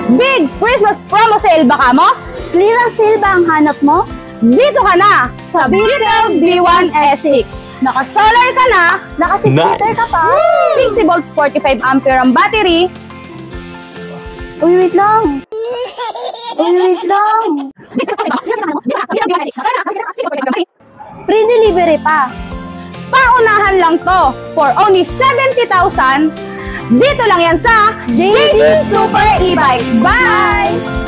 Big Christmas promo sale ba ka mo? Clearance sale ba ang hanap mo? Dito ka na sa Beetle B1 S6. Naka-solar ka na, Naka-6-seater ka pa. 60 volts 45 ampere ang battery. Uy, wait lang. Free delivery pa. Paunahan lang to for only 70,000. Dito lang yan sa JD Super E-Bike. Bye!